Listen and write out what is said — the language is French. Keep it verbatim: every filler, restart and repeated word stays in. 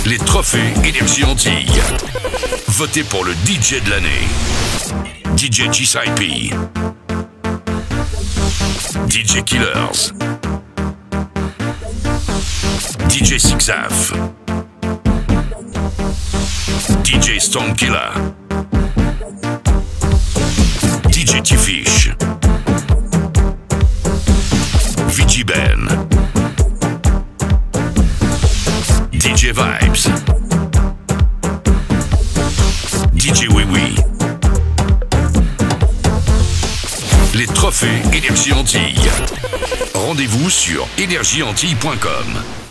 Les trophées Énergie Antilles. Votez pour le D J de l'année. D J G S I P. D J Killers. D J Sixaf. D J Stone Killer. D J T-Fish. V G Ben. D J Vibes. D J Oui Oui. Les trophées Énergie Antilles. Rendez-vous sur énergie antille point com.